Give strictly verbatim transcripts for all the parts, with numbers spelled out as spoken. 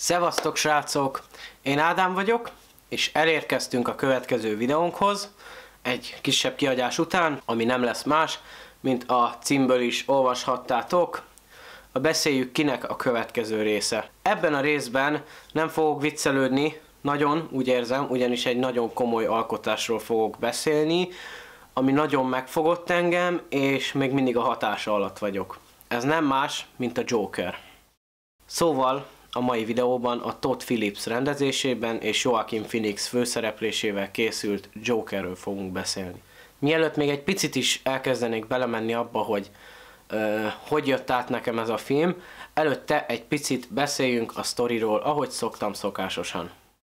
Szevasztok srácok! Én Ádám vagyok, és elérkeztünk a következő videónkhoz, egy kisebb kiadás után, ami nem lesz más, mint a címből is olvashattátok, a Beszéljük kinek a következő része. Ebben a részben nem fogok viccelődni, nagyon, úgy érzem, ugyanis egy nagyon komoly alkotásról fogok beszélni, ami nagyon megfogott engem, és még mindig a hatása alatt vagyok. Ez nem más, mint a Joker. Szóval a mai videóban a Todd Phillips rendezésében és Joaquin Phoenix főszereplésével készült Jokerről fogunk beszélni. Mielőtt még egy picit is elkezdenék belemenni abba, hogy uh, hogy jött át nekem ez a film, előtte egy picit beszéljünk a sztoriról, ahogy szoktam szokásosan.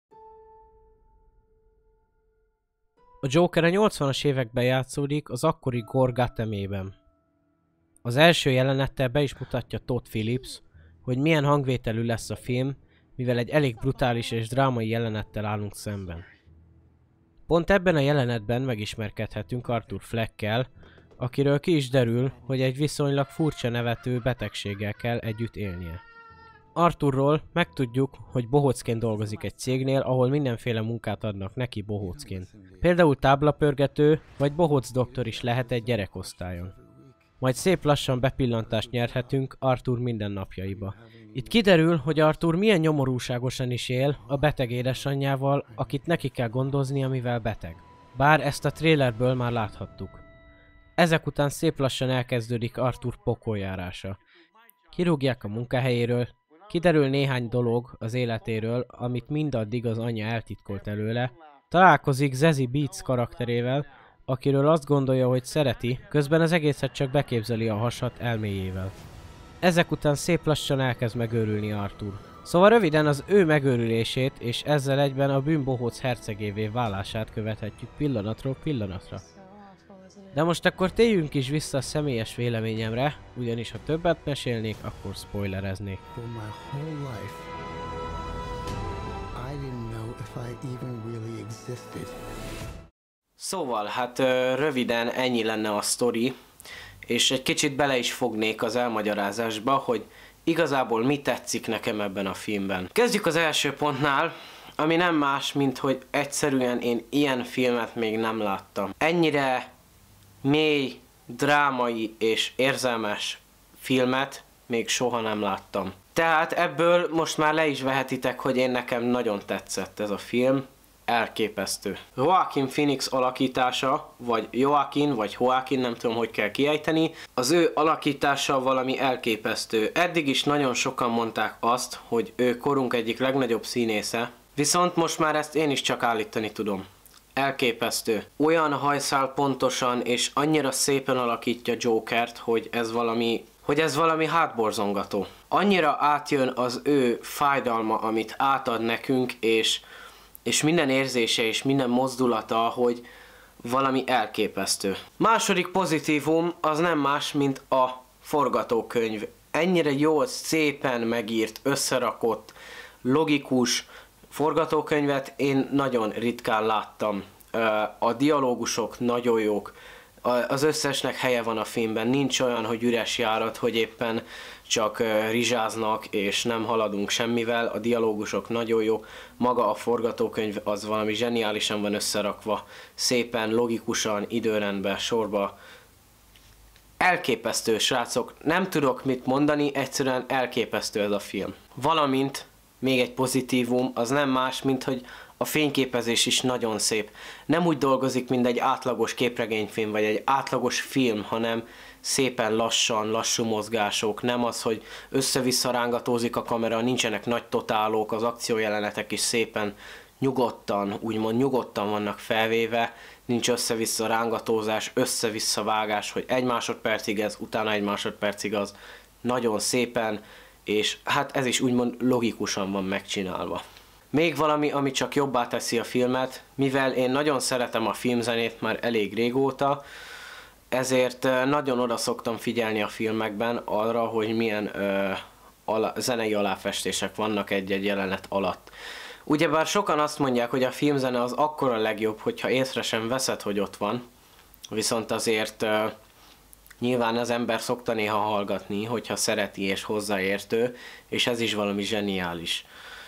A Joker a nyolcvanas években játszódik az akkori Gore Gothamében. Az első jelenettel be is mutatja Todd Phillips, hogy milyen hangvételű lesz a film, mivel egy elég brutális és drámai jelenettel állunk szemben. Pont ebben a jelenetben megismerkedhetünk Arthur Fleckkel, akiről ki is derül, hogy egy viszonylag furcsa nevető betegséggel kell együtt élnie. Arthurról megtudjuk, hogy bohócként dolgozik egy cégnél, ahol mindenféle munkát adnak neki bohócként. Például táblapörgető vagy bohóc doktor is lehet egy gyerekosztályon. Majd szép lassan bepillantást nyerhetünk Arthur mindennapjaiba. Itt kiderül, hogy Arthur milyen nyomorúságosan is él a beteg édesanyjával, akit neki kell gondozni, mivel beteg. Bár ezt a trailerből már láthattuk. Ezek után szép lassan elkezdődik Arthur pokoljárása. Kirúgják a munkahelyéről, kiderül néhány dolog az életéről, amit mindaddig az anyja eltitkolt előle, találkozik Zazie Beetz karakterével, akiről azt gondolja, hogy szereti, közben az egészet csak beképzeli a hasat elméjével. Ezek után szép lassan elkezd megőrülni Arthur. Szóval röviden az ő megőrülését és ezzel egyben a bűnbohóc hercegévé válását követhetjük pillanatról pillanatra. De most akkor térjünk is vissza a személyes véleményemre, ugyanis ha többet mesélnék, akkor spoilereznék. Szóval, hát röviden ennyi lenne a sztori, és egy kicsit bele is fognék az elmagyarázásba, hogy igazából mi tetszik nekem ebben a filmben. Kezdjük az első pontnál, ami nem más, mint hogy egyszerűen én ilyen filmet még nem láttam. Ennyire mély, drámai és érzelmes filmet még soha nem láttam. Tehát ebből most már le is vehetitek, hogy én nekem nagyon tetszett ez a film. Elképesztő. Joaquin Phoenix alakítása, vagy Joaquin, vagy Joaquin, nem tudom, hogy kell kiejteni, az ő alakítása valami elképesztő. Eddig is nagyon sokan mondták azt, hogy ő korunk egyik legnagyobb színésze, viszont most már ezt én is csak állítani tudom. Elképesztő. Olyan hajszál pontosan és annyira szépen alakítja Jokert, hogy ez valami, hogy ez valami hátborzongató. Annyira átjön az ő fájdalma, amit átad nekünk, és és minden érzése és minden mozdulata, hogy valami elképesztő. Második pozitívum az nem más, mint a forgatókönyv. Ennyire jól, szépen megírt, összerakott, logikus forgatókönyvet én nagyon ritkán láttam. A dialógusok nagyon jók, az összesnek helye van a filmben, nincs olyan, hogy üres járat, hogy éppen csak rizsáznak és nem haladunk semmivel, a dialógusok nagyon jók, maga a forgatókönyv az valami zseniálisan van összerakva, szépen, logikusan, időrendben, sorba. Elképesztő, srácok, nem tudok mit mondani, egyszerűen elképesztő ez a film. Valamint még egy pozitívum, az nem más, mint hogy a fényképezés is nagyon szép. Nem úgy dolgozik, mint egy átlagos képregényfilm, vagy egy átlagos film, hanem szépen lassan, lassú mozgások, nem az, hogy össze-vissza rángatózik a kamera, nincsenek nagy totálok, az akciójelenetek is szépen nyugodtan, úgymond nyugodtan vannak felvéve, nincs össze-vissza rángatózás, össze-vissza vágás, hogy egy másodpercig ez, utána egy másodpercig az, nagyon szépen, és hát ez is úgymond logikusan van megcsinálva. Még valami, ami csak jobbá teszi a filmet, mivel én nagyon szeretem a filmzenét már elég régóta, ezért nagyon oda szoktam figyelni a filmekben arra, hogy milyen ö, alá, zenei aláfestések vannak egy-egy jelenet alatt. Ugyebár sokan azt mondják, hogy a filmzene az akkor a legjobb, hogyha észre sem veszed, hogy ott van, viszont azért ö, nyilván az ember szokta néha hallgatni, hogyha szereti és hozzáértő, és ez is valami zseniális.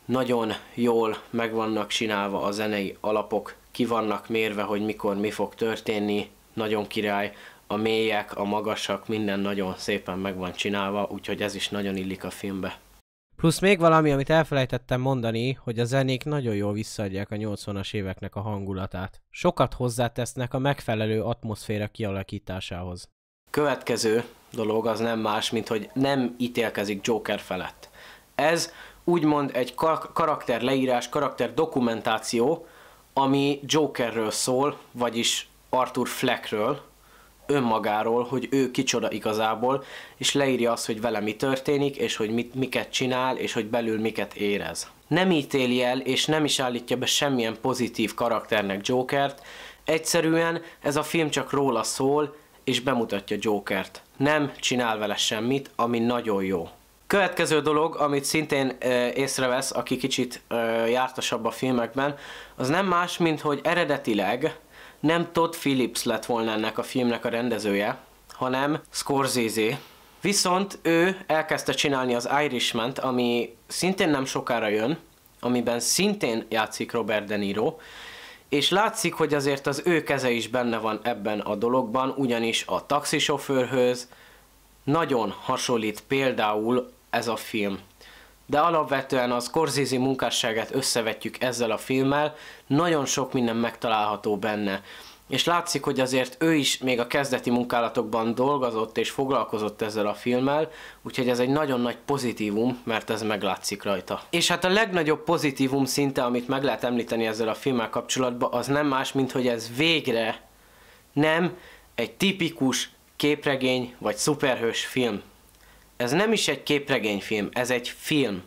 Nagyon jól meg vannak csinálva a zenei alapok, ki vannak mérve, hogy mikor mi fog történni, nagyon király, a mélyek, a magasak, minden nagyon szépen meg van csinálva, úgyhogy ez is nagyon illik a filmbe. Plusz még valami, amit elfelejtettem mondani, hogy a zenék nagyon jól visszaadják a nyolcvanas éveknek a hangulatát. Sokat hozzátesznek a megfelelő atmoszféra kialakításához. Következő dolog az nem más, mint hogy nem ítélkezik Joker felett. Ez úgymond egy kar- karakter leírás, karakter dokumentáció, ami Jokerről szól, vagyis Arthur Fleckről, önmagáról, hogy ő kicsoda igazából, és leírja azt, hogy vele mi történik, és hogy mit, miket csinál, és hogy belül miket érez. Nem ítéli el, és nem is állítja be semmilyen pozitív karakternek Jokert, egyszerűen ez a film csak róla szól, és bemutatja Jokert. Nem csinál vele semmit, ami nagyon jó. Következő dolog, amit szintén e, észrevesz, aki kicsit e, jártasabb a filmekben, az nem más, mint hogy eredetileg nem Todd Phillips lett volna ennek a filmnek a rendezője, hanem Scorsese. Viszont ő elkezdte csinálni az Irishman-t, ami szintén nem sokára jön, amiben szintén játszik Robert De Niro, és látszik, hogy azért az ő keze is benne van ebben a dologban, ugyanis a taxisofőrhöz nagyon hasonlít például ez a film. De alapvetően a Scorsese munkásságát összevetjük ezzel a filmmel, nagyon sok minden megtalálható benne. És látszik, hogy azért ő is még a kezdeti munkálatokban dolgozott és foglalkozott ezzel a filmmel, úgyhogy ez egy nagyon nagy pozitívum, mert ez meglátszik rajta. És hát a legnagyobb pozitívum szinte, amit meg lehet említeni ezzel a filmmel kapcsolatban, az nem más, mint hogy ez végre nem egy tipikus képregény vagy szuperhős film. Ez nem is egy képregényfilm, ez egy film.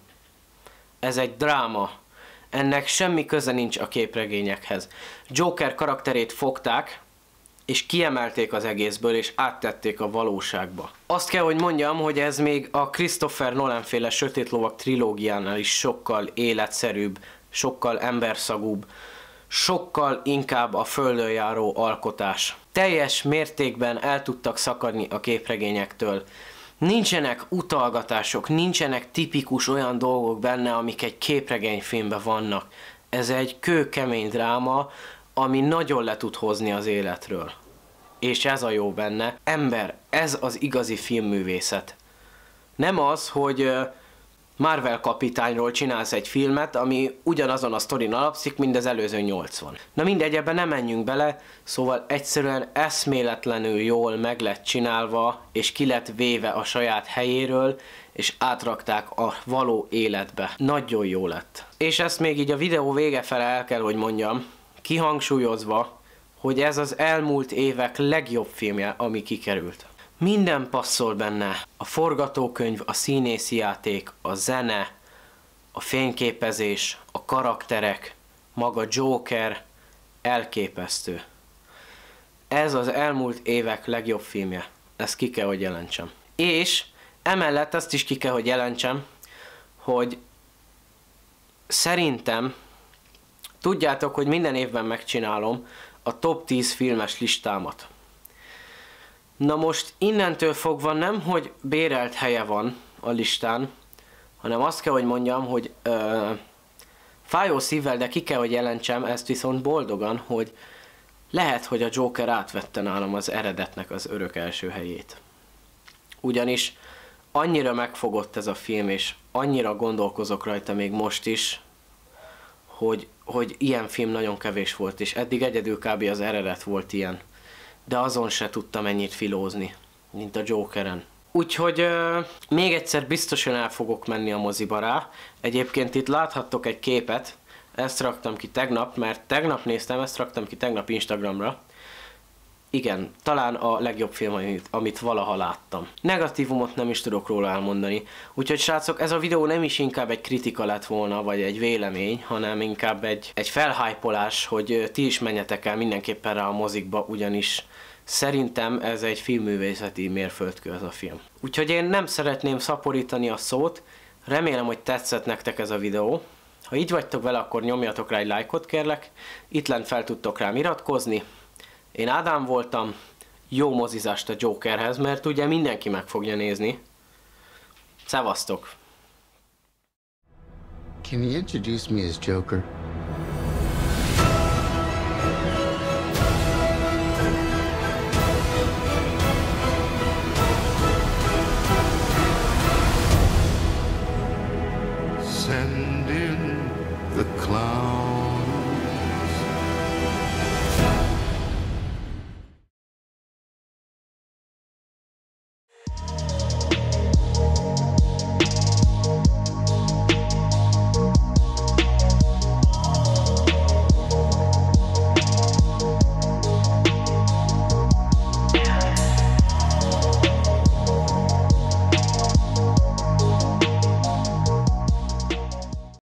Ez egy dráma. Ennek semmi köze nincs a képregényekhez. Joker karakterét fogták, és kiemelték az egészből, és áttették a valóságba. Azt kell, hogy mondjam, hogy ez még a Christopher Nolan féle Sötét Lovag trilógiánál is sokkal életszerűbb, sokkal emberszagúbb, sokkal inkább a földön járó alkotás. Teljes mértékben el tudtak szakadni a képregényektől. Nincsenek utalgatások, nincsenek tipikus olyan dolgok benne, amik egy képregényfilmben vannak. Ez egy kőkemény dráma, ami nagyon le tud hozni az életről. És ez a jó benne. Ember, ez az igazi filmművészet. Nem az, hogy Marvel kapitányról csinálsz egy filmet, ami ugyanazon a sztorin alapszik, mint az előző nyolcvan. Na mindegy, ebben nem menjünk bele, szóval egyszerűen eszméletlenül jól meg lett csinálva, és ki lett véve a saját helyéről, és átrakták a való életbe. Nagyon jó lett. És ezt még így a videó vége fele el kell, hogy mondjam, kihangsúlyozva, hogy ez az elmúlt évek legjobb filmje, ami kikerült. Minden passzol benne, a forgatókönyv, a színészi játék, a zene, a fényképezés, a karakterek, maga Joker, elképesztő. Ez az elmúlt évek legjobb filmje, ezt ki kell, hogy jelentsem. És emellett azt is ki kell, hogy jelentsem, hogy szerintem, tudjátok, hogy minden évben megcsinálom a top tíz filmes listámat. Na most innentől fogva nem, hogy bérelt helye van a listán, hanem azt kell, hogy mondjam, hogy ö, fájó szívvel, de ki kell, hogy jelentsem ezt viszont boldogan, hogy lehet, hogy a Joker átvette nálam az eredetnek az örök első helyét. Ugyanis annyira megfogott ez a film, és annyira gondolkozok rajta még most is, hogy, hogy ilyen film nagyon kevés volt, és eddig egyedül kb. Az eredet volt ilyen. De azon se tudtam ennyit filózni, mint a Jokeren. Úgyhogy euh, még egyszer biztosan el fogok menni a moziba rá. Egyébként itt láthattok egy képet, ezt raktam ki tegnap, mert tegnap néztem, ezt raktam ki tegnap Instagramra. Igen, talán a legjobb film, amit, amit valaha láttam. Negatívumot nem is tudok róla elmondani. Úgyhogy srácok, ez a videó nem is inkább egy kritika lett volna, vagy egy vélemény, hanem inkább egy, egy felhájpolás, hogy ti is menjetek el mindenképpen rá a mozikba, ugyanis szerintem ez egy filmművészeti mérföldkő ez a film. Úgyhogy én nem szeretném szaporítani a szót, remélem, hogy tetszett nektek ez a videó. Ha így vagytok vele, akkor nyomjatok rá egy lájkot kérlek, itt lent fel tudtok rám iratkozni. Én Ádám voltam, jó mozizást a Jokerhez, mert ugye mindenki meg fogja nézni. Szevasztok! Can you introduce me as Joker?